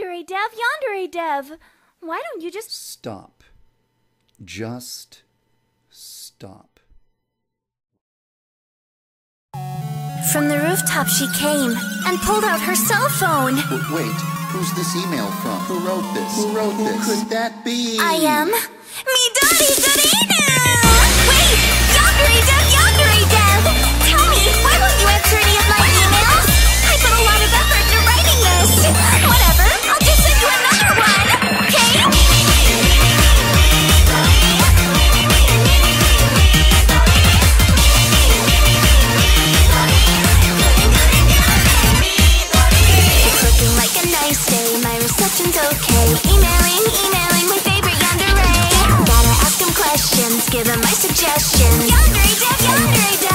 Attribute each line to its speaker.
Speaker 1: Yandere Dev, Yandere Dev. Why don't you just...
Speaker 2: Stop. Just stop.
Speaker 1: From the rooftop she came and pulled out her cell phone.
Speaker 3: Wait, who's this email from? Who wrote this? Who could that be?
Speaker 1: I am... Midori Dorinu! Wait! Yandere Dev, Yandere Dev! Tell me, why won't you answer any of my emails? I put a lot of effort into writing this. Whatever, I'll just send you another one, okay? It's looking like a nice day, my reception's okay. Emailing my favorite yandere. Gotta ask him questions, give him my suggestions. Yandere Dev, Yandere Dev!